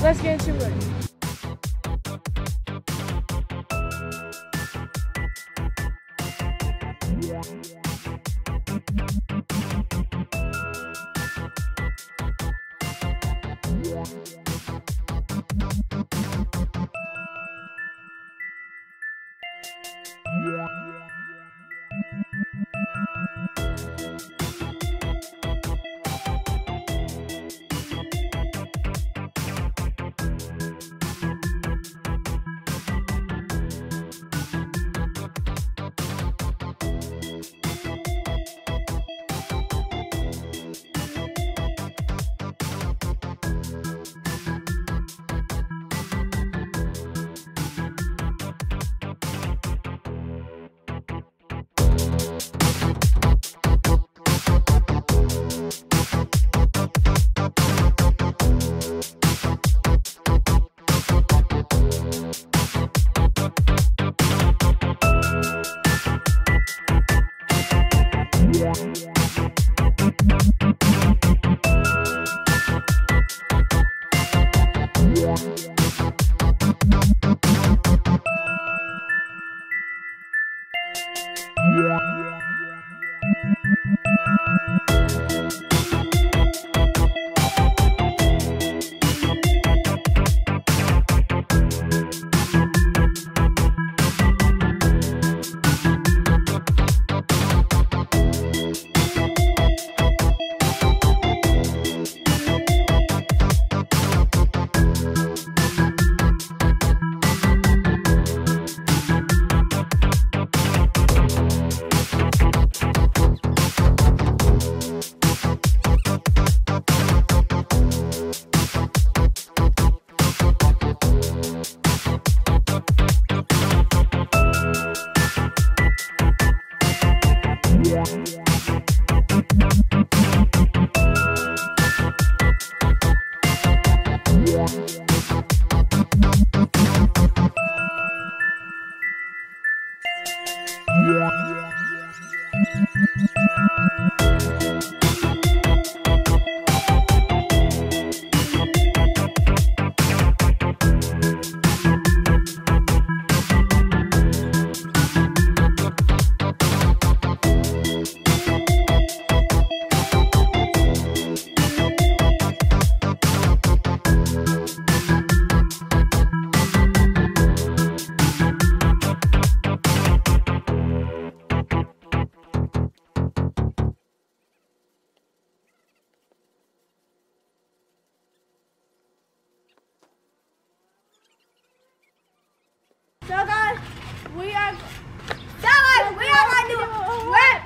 let's get into it. So guys, we are going to rap.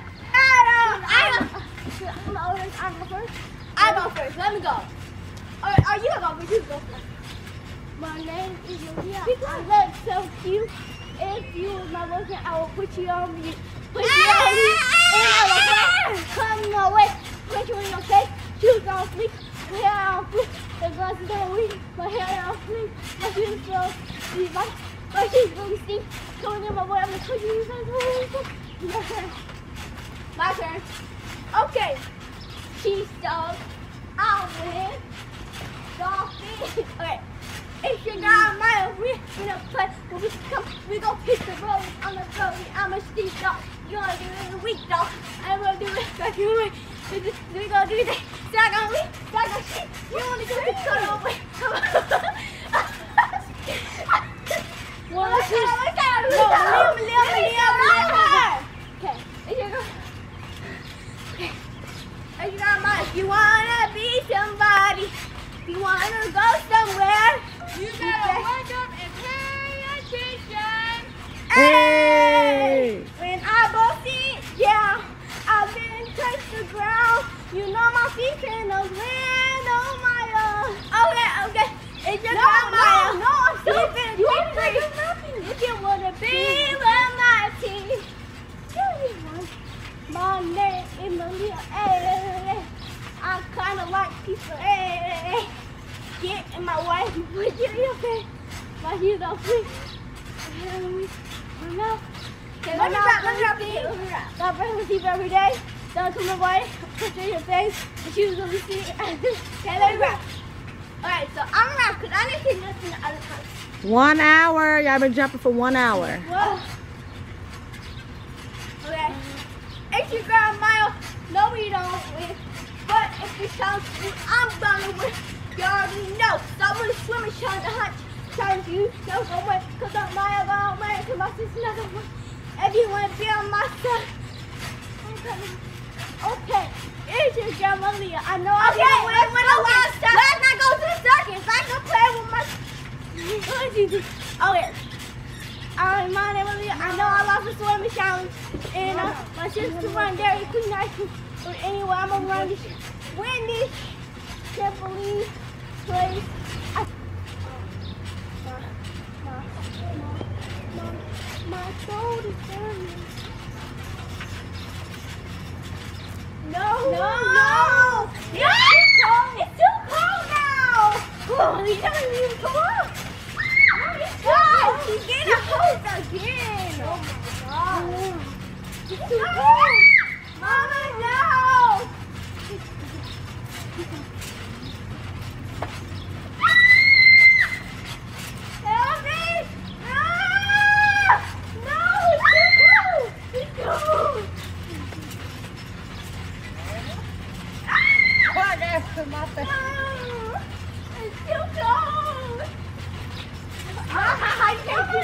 I go first. Let me go. Are you gonna go? You go first. My name is Olivia. I look so cute. If you was my boyfriend, I will put you on me. Put you on me. Come your way. Put you in your face. Shoes on fleek. My hair on fleek. The glasses on weak. My hair on fleek. My shoes on fleek. My shoes really stink. Going in my way. I'm gonna put you in my face. My turn. Okay. Cheese dog. I'll win. Dolphin. Okay. If you got my we gonna play, we gon' pick the road on the road. I'm a street dog. You wanna do it in a week, dog. I'm gonna do it like you want. We gonna do this. Stag on me, stag on shit. You wanna do it? Cut over. One, two. Okay. If you got my, if you wanna be somebody, if you wanna go somewhere. You better wake up and pay attention. Hey! When I both see, yeah, I've been touch the ground. You know my feet can land on my own. Okay. If you got my, no, I'm sleeping. You ain't free. If you wanna be with my team, my name is Malia. Hey, I kinda like people. Hey. Get in my way. Get in your face. My heels are free. My mouth. Okay, let me rap. Stop brushing my teeth every day. Don't come my way. Put it in your face. The shoes on the seat. Okay, let me rap. Alright, so I'm not, because I need to listen to other times. 1 hour. Y'all been jumping for 1 hour. Whoa. Okay. Instagram mile, no we don't win. But if you challenge me, I'm gonna win. You already know. So I'm gonna swim and challenge the hunt. Challenge you, no go win. Cause I'm mile gonna win. Cause my sister's not gonna win. If you wanna be on my side, I'm coming. Okay. It's your grandma Leah. I know I'm gonna win the last time. Let's not go to the circus. I can play with my okay. My name is Leah. I know I lost the swimming challenge, and my sister run Dairy Queen Ice Cream. But anyway, I'm gonna run this, win this trampoline place. My throat is burning. No. It's too cold now. Oh, he doesn't even come up. God, she's getting a hose again. Oh my God. It's too cold. Mama, no. Help me. No. No, it's too cold. It's too cold. It's too cold. I can't do it.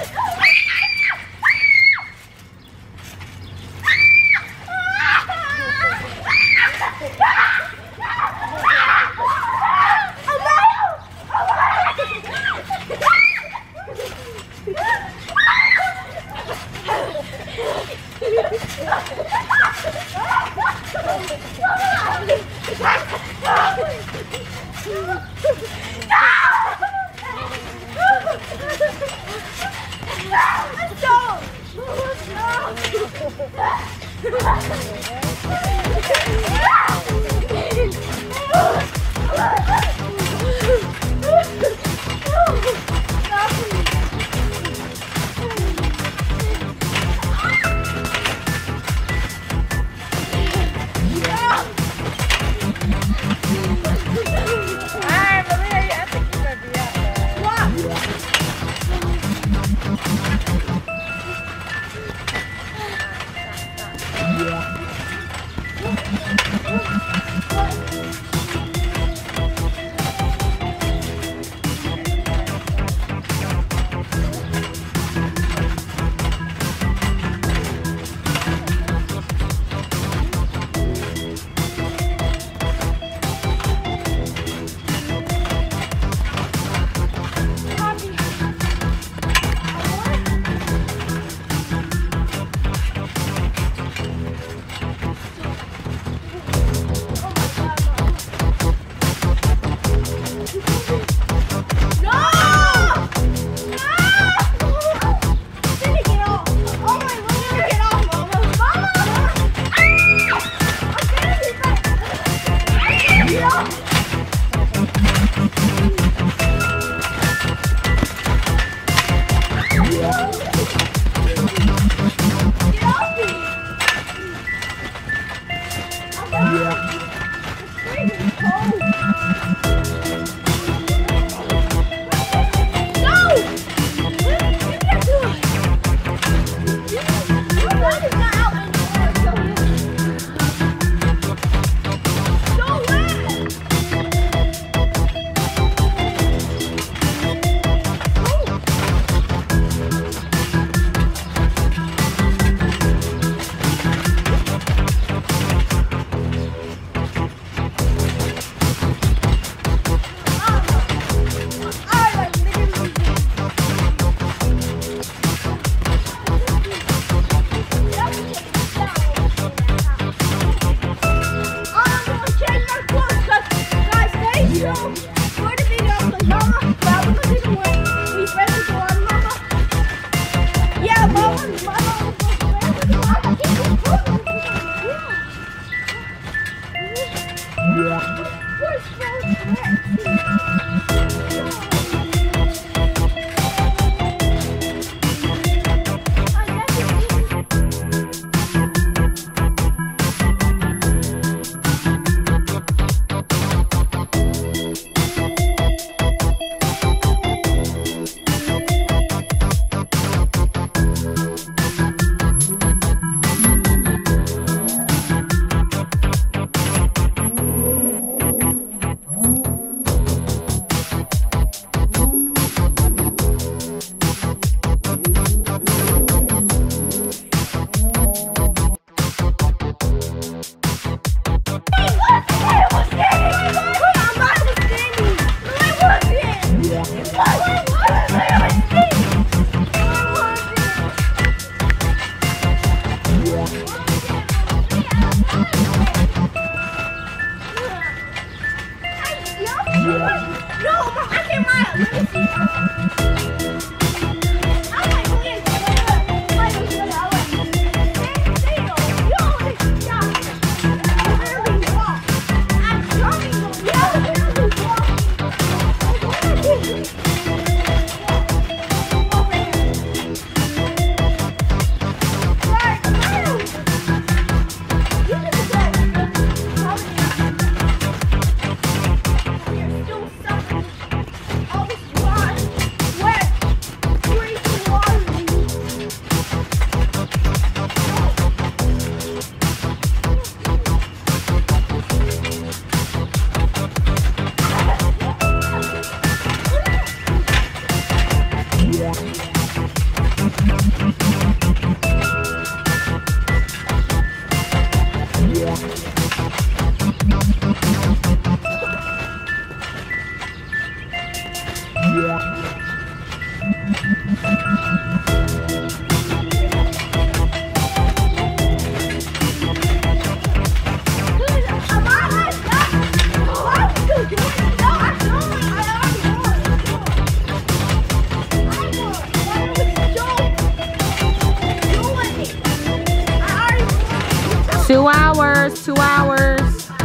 2 hours, 2 hours.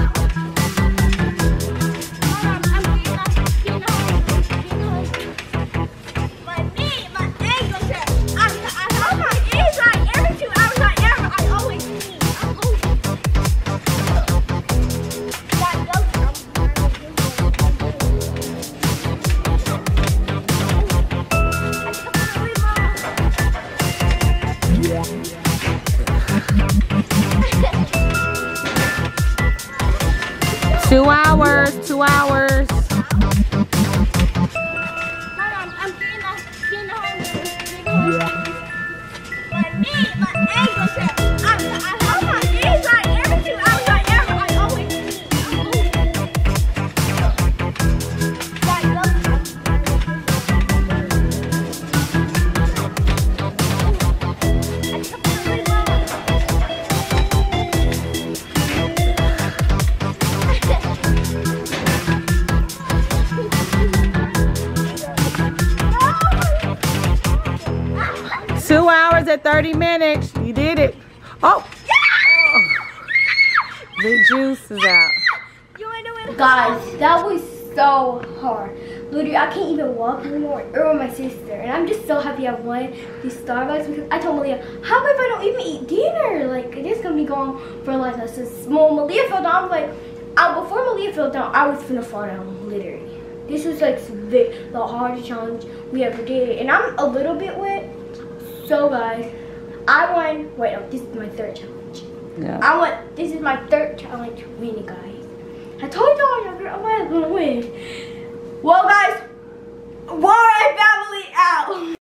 Two hours, 2 hours. Two hours at 30 minutes. You did it. Oh. The juice is out. Guys, that was so hard. Literally, I can't even walk anymore, or my sister. And I'm just so happy I won these Starbucks because I told Malia, how about if I don't even eat dinner? Like, this gonna be going for like a small. Malia fell down. I was like, before Malia fell down, I was finna fall down, literally. This was like the hardest challenge we ever did. And I'm a little bit wet. So guys, I won. Wait, no, this is my third challenge. Yeah. This is my third challenge winning, guys. I told y'all I'm gonna win. Well, guys,